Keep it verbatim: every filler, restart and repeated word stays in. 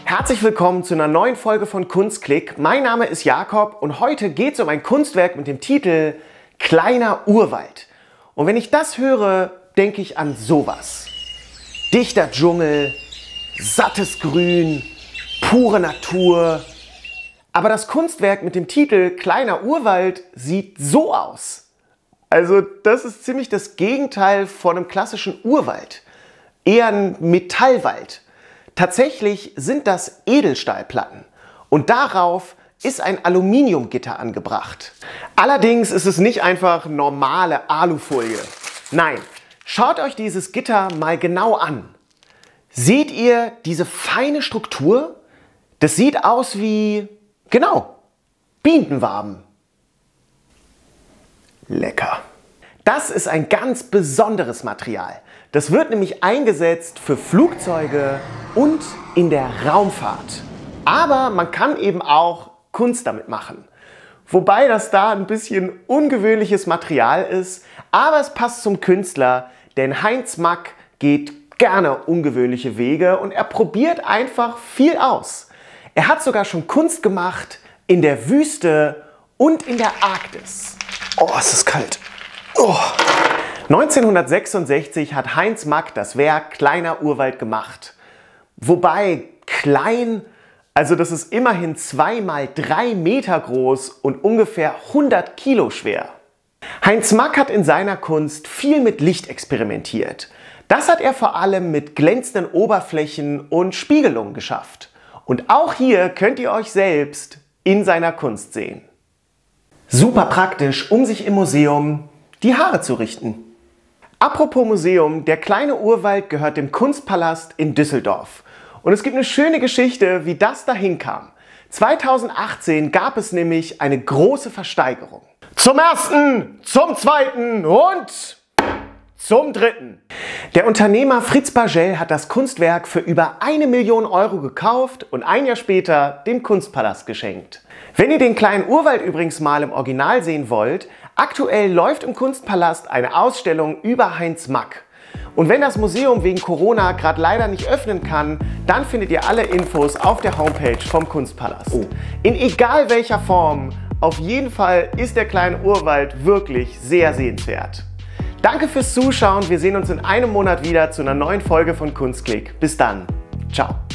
Herzlich willkommen zu einer neuen Folge von Kunstklick. Mein Name ist Jakob und heute geht es um ein Kunstwerk mit dem Titel Kleiner Urwald. Und wenn ich das höre, denke ich an sowas. Dichter Dschungel, sattes Grün, pure Natur. Aber das Kunstwerk mit dem Titel Kleiner Urwald sieht so aus. Also das ist ziemlich das Gegenteil von einem klassischen Urwald. Eher ein Metallwald. Tatsächlich sind das Edelstahlplatten und darauf ist ein Aluminiumgitter angebracht. Allerdings ist es nicht einfach normale Alufolie. Nein, schaut euch dieses Gitter mal genau an. Seht ihr diese feine Struktur? Das sieht aus wie, genau, Bienenwaben. Lecker. Das ist ein ganz besonderes Material. Das wird nämlich eingesetzt für Flugzeuge und in der Raumfahrt. Aber man kann eben auch Kunst damit machen. Wobei das da ein bisschen ungewöhnliches Material ist, aber es passt zum Künstler, denn Heinz Mack geht gerne ungewöhnliche Wege und er probiert einfach viel aus. Er hat sogar schon Kunst gemacht in der Wüste und in der Arktis. Oh, es ist kalt. Oh. neunzehnhundertsechsundsechzig hat Heinz Mack das Werk Kleiner Urwald gemacht. Wobei klein, also das ist immerhin zwei mal drei Meter groß und ungefähr hundert Kilo schwer. Heinz Mack hat in seiner Kunst viel mit Licht experimentiert. Das hat er vor allem mit glänzenden Oberflächen und Spiegelungen geschafft. Und auch hier könnt ihr euch selbst in seiner Kunst sehen. Super praktisch, um sich im Museum die Haare zu richten. Apropos Museum, der Kleine Urwald gehört dem Kunstpalast in Düsseldorf. Und es gibt eine schöne Geschichte, wie das dahin kam. zweitausendachtzehn gab es nämlich eine große Versteigerung. Zum ersten, zum zweiten und zum dritten. Der Unternehmer Fritz Bagel hat das Kunstwerk für über eine Million Euro gekauft und ein Jahr später dem Kunstpalast geschenkt. Wenn ihr den Kleinen Urwald übrigens mal im Original sehen wollt, aktuell läuft im Kunstpalast eine Ausstellung über Heinz Mack. Und wenn das Museum wegen Corona gerade leider nicht öffnen kann, dann findet ihr alle Infos auf der Homepage vom Kunstpalast. Oh. In egal welcher Form, auf jeden Fall ist der Kleine Urwald wirklich sehr sehenswert. Danke fürs Zuschauen, wir sehen uns in einem Monat wieder zu einer neuen Folge von Kunstklick. Bis dann, ciao.